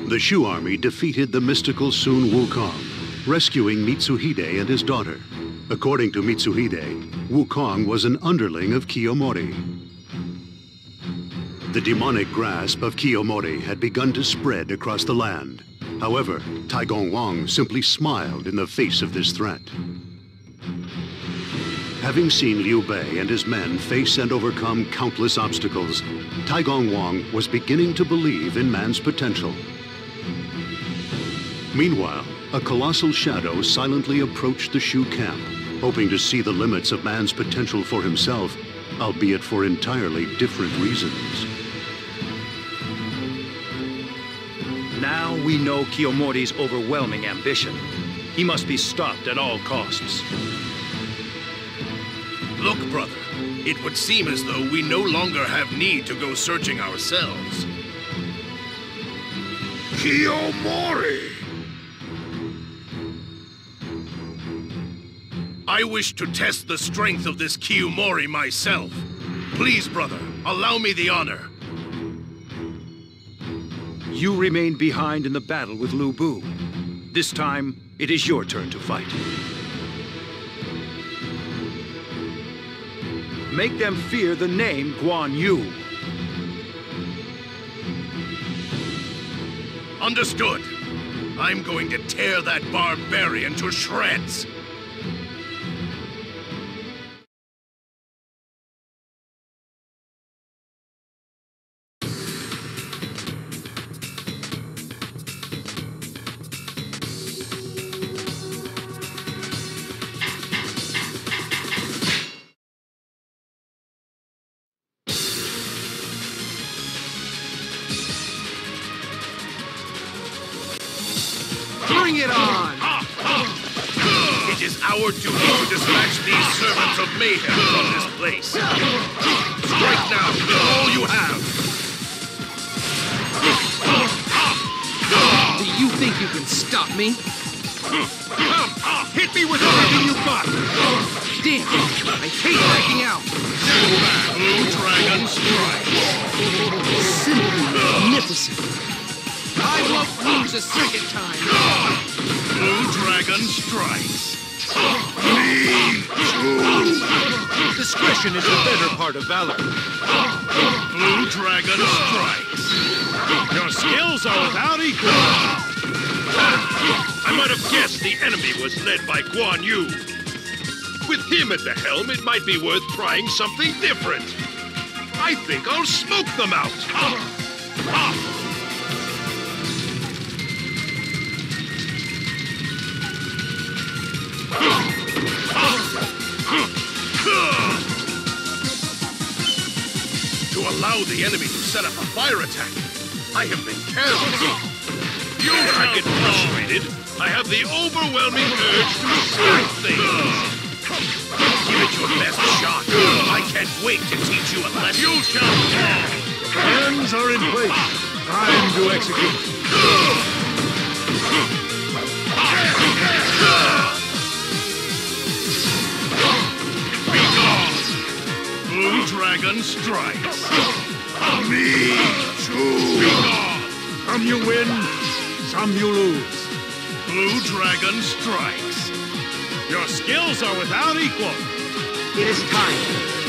The Shu army defeated the mystical Sun Wukong, rescuing Mitsuhide and his daughter. According to Mitsuhide, Wukong was an underling of Kiyomori. The demonic grasp of Kiyomori had begun to spread across the land. However, Taigong Wang simply smiled in the face of this threat. Having seen Liu Bei and his men face and overcome countless obstacles, Taigong Wang was beginning to believe in man's potential. Meanwhile, a colossal shadow silently approached the Shu camp, hoping to see the limits of man's potential for himself, albeit for entirely different reasons. Now we know Kiyomori's overwhelming ambition. He must be stopped at all costs. Look, brother, it would seem as though we no longer have need to go searching ourselves. Kiyomori! I wish to test the strength of this Kiyomori myself. Please, brother, allow me the honor. You remain behind in the battle with Lu Bu. This time, it is your turn to fight. Make them fear the name Guan Yu. Understood. I'm going to tear that barbarian to shreds. Bring it on! It is our duty to dispatch these servants of mayhem from this place. Strike now with all you have! Do you think you can stop me? Come, hit me with everything you got! Damn, I hate backing out! Blue Dragon Strike! Simply magnificent! I won't lose a second time! Blue Dragon Strikes! Me too! Discretion is the better part of valor. Blue Dragon Strikes! Your skills are without equal. I might have guessed the enemy was led by Guan Yu. With him at the helm, it might be worth trying something different. I think I'll smoke them out. To allow the enemy to set up a fire attack, I have been careless. You I get frustrated. I have the overwhelming urge to start things. Give it your best shot. I can't wait to teach you a lesson. You shall fall. Plans are in place. Time to execute. Be gone! Blue Dragon Strikes! Me too! Be gone! Some you win, some you lose. Blue Dragon Strikes! Your skills are without equal. It is time.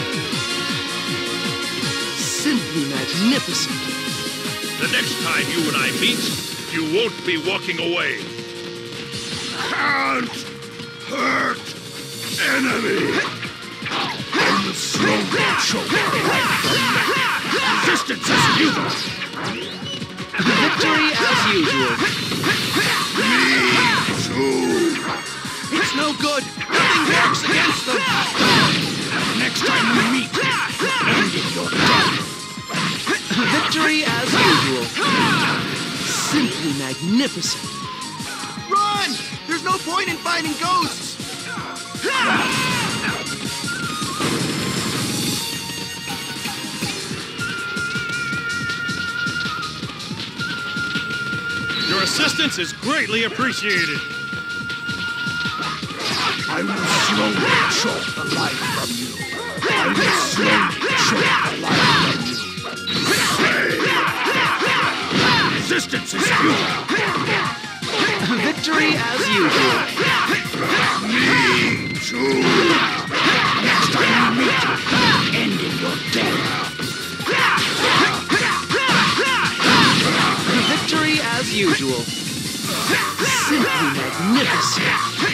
Simply magnificent. The next time you and I meet, you won't be walking away. Can't hurt enemy! I'm the strongest Resistance is futile. Victory as usual. Me too! It's no good. Nothing works against them. Next time we meet, end your death! Victory as usual. Simply magnificent. Run! There's no point in fighting ghosts! Your assistance is greatly appreciated. I will slowly choke the life from you. I will slowly choke the life from you. resistance is futile. Victory as usual. Me too. Next time we meet, end in your death. Victory as usual. Simply magnificent.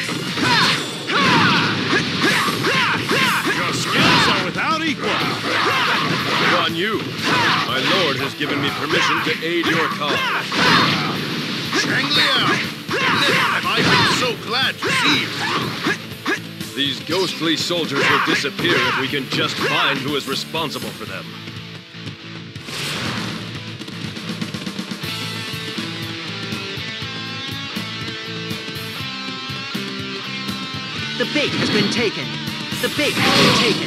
Your skills are without equal. Guan Yu, my lord has given me permission to aid your cause. Chang Liao, never have I been so glad to see you. These ghostly soldiers will disappear if we can just find who is responsible for them. The bait has been taken. The bait has been taken.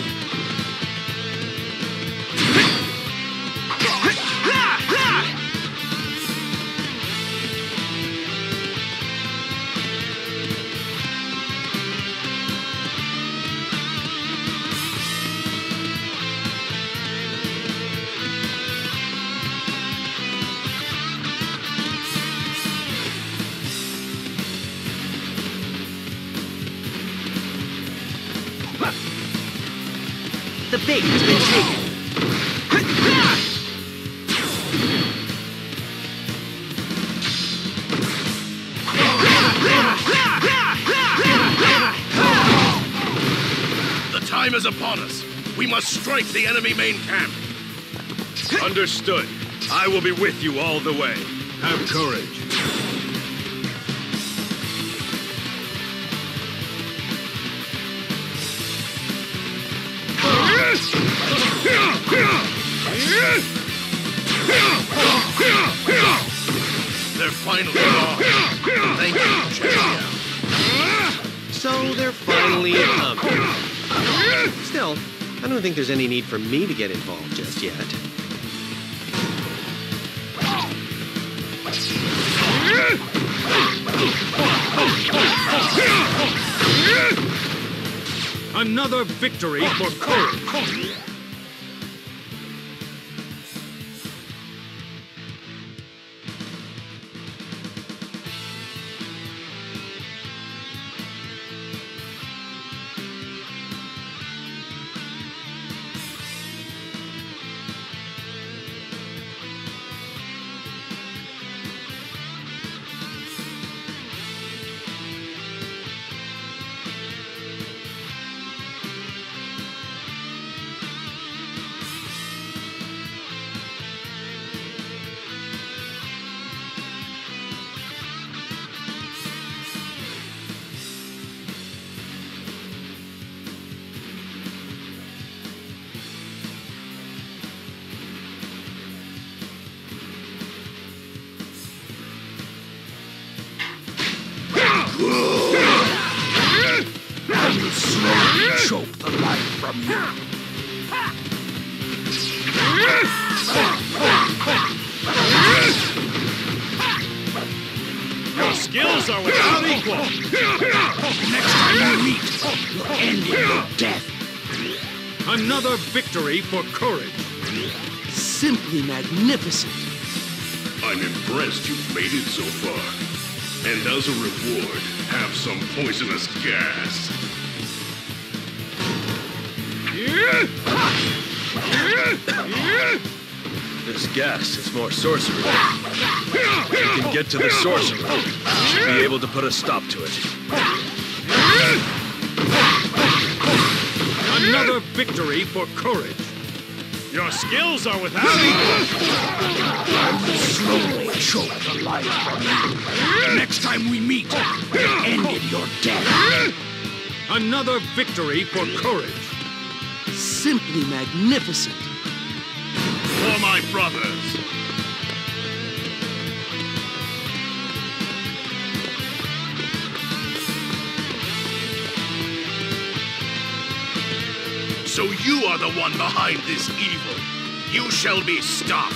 The bait has been taken. The time is upon us. We must strike the enemy main camp. Understood. I will be with you all the way. Have courage. They're finally gone. Thank you, Chang Liao. So they're finally coming. Still, I don't think there's any need for me to get involved just yet. Another victory for courage. I will slowly choke the life from you. Your skills are without equal. Next time we meet, you'll end in your death. Another victory for courage. Simply magnificent. I'm impressed you've made it so far. And as a reward, have some poisonous gas. This gas is more sorcery. If we can get to the sorcerer, we should be able to put a stop to it. Another victory for courage. Your skills are without equal. I will slowly choke the life from you. Next time we meet, you'll end in your death. Another victory for courage. Simply magnificent. For my brothers. So you are the one behind this evil. You shall be stopped.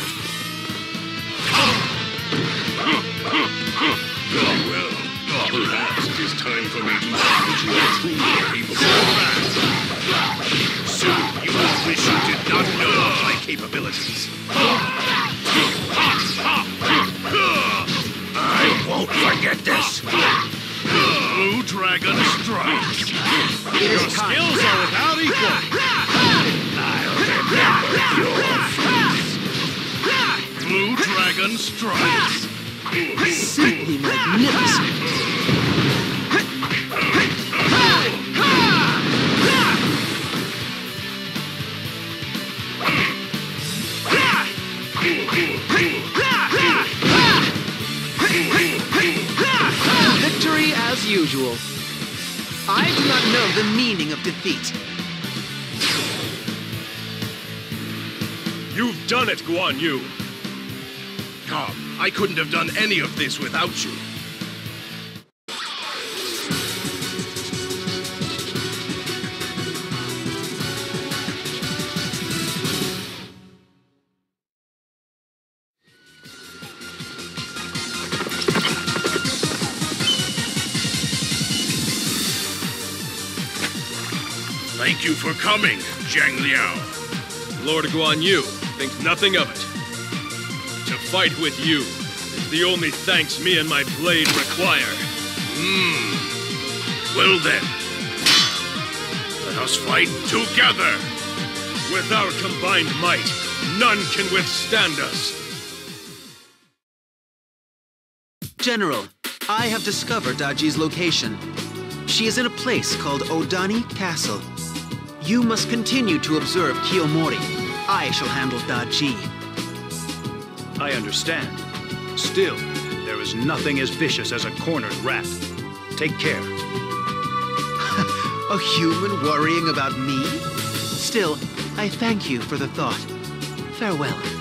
Very well. Perhaps it is time for me to see what you are truly capable of. Soon you will wish you did not know of my capabilities. Forget this! Blue Dragon strikes! It Your is time. skills are without equal! I'll remember your face! Blue Dragon strikes! Simply magnificent. Victory as usual. I do not know the meaning of defeat. You've done it, Guan Yu. Come, I couldn't have done any of this without you. Thank you for coming, Zhang Liao. Lord Guan Yu thinks nothing of it. To fight with you is the only thanks me and my blade require. Well then, let us fight together. With our combined might, none can withstand us. General, I have discovered Daji's location. She is in a place called Odani Castle. You must continue to observe Kiyomori. I shall handle Daji. I understand. Still, there is nothing as vicious as a cornered rat. Take care. A human worrying about me? Still, I thank you for the thought. Farewell.